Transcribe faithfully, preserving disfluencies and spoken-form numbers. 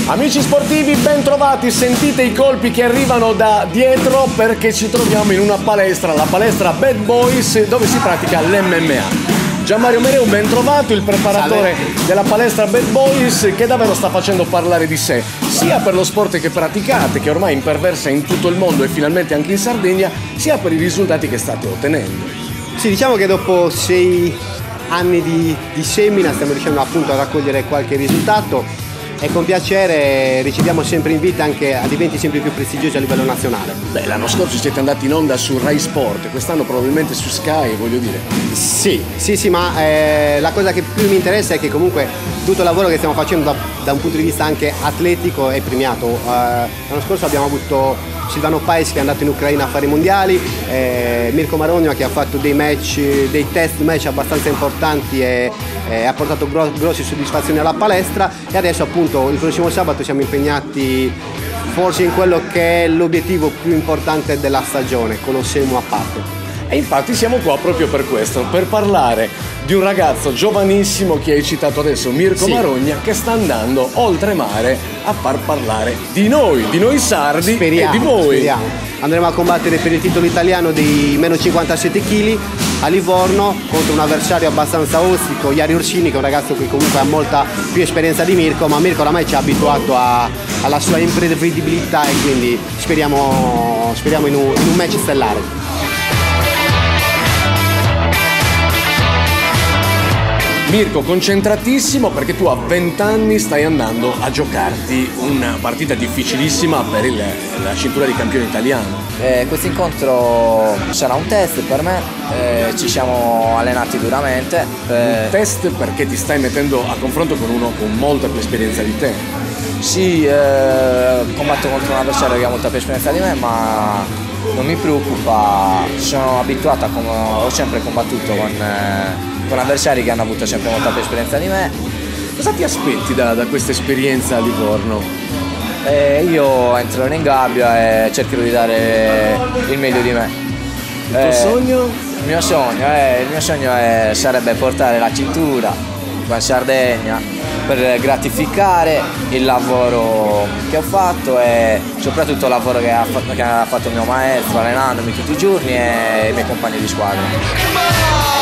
Amici sportivi, ben trovati, sentite i colpi che arrivano da dietro perché ci troviamo in una palestra, la palestra Bad Boys, dove si pratica l'M M A. Gianmario Mereu, ben trovato, il preparatore Salve. della palestra Bad Boys, che davvero sta facendo parlare di sé, sia per lo sport che praticate, che ormai imperversa in tutto il mondo e finalmente anche in Sardegna, sia per i risultati che state ottenendo. Sì, diciamo che dopo sei anni di, di semina stiamo riuscendo appunto a raccogliere qualche risultato e con piacere riceviamo sempre inviti anche ad eventi sempre più prestigiosi a livello nazionale. Beh, l'anno scorso siete andati in onda su Rai Sport, quest'anno probabilmente su Sky, voglio dire. Sì, sì, sì, ma eh, la cosa che più mi interessa è che comunque tutto il lavoro che stiamo facendo da, da un punto di vista anche atletico è premiato. Eh, l'anno scorso abbiamo avuto Silvano Paes che è andato in Ucraina a fare i mondiali, eh, Mirko Marogna che ha fatto dei match, dei test match abbastanza importanti e eh, ha portato gro grosse soddisfazioni alla palestra, e adesso appunto il prossimo sabato siamo impegnati forse in quello che è l'obiettivo più importante della stagione, Colosseum a parte. E infatti siamo qua proprio per questo, per parlare di un ragazzo giovanissimo che hai citato adesso, Mirko sì. Marogna, che sta andando oltremare a far parlare di noi, di noi sardi speriamo, e di voi. Speriamo. Andremo a combattere per il titolo italiano dei meno cinquantasette chili a Livorno contro un avversario abbastanza ostico, Iari Orsini, che è un ragazzo che comunque ha molta più esperienza di Mirko, ma Mirko oramai ci ha abituato a, alla sua imprevedibilità e quindi speriamo, speriamo in, un, in un match stellare. Mirko, concentratissimo perché tu a venti anni stai andando a giocarti una partita difficilissima per il, la cintura di campione italiano. Eh, questo incontro sarà un test per me, eh, ci siamo allenati duramente. Eh. Un test perché ti stai mettendo a confronto con uno con molta più esperienza di te. Sì, eh, combatto contro un avversario che ha molta più esperienza di me, ma non mi preoccupa, sono abituato a come ho sempre combattuto con... Eh, con avversari che hanno avuto sempre molta più esperienza di me. Cosa ti aspetti da, da questa esperienza a Livorno? Eh, io entrerò in gabbia e cercherò di dare il meglio di me. Il tuo eh, sogno? Il mio sogno, eh, il mio sogno è, sarebbe portare la cintura qua in Sardegna per gratificare il lavoro che ho fatto e soprattutto il lavoro che ha fatto, che ha fatto il mio maestro allenandomi tutti i giorni e i miei compagni di squadra.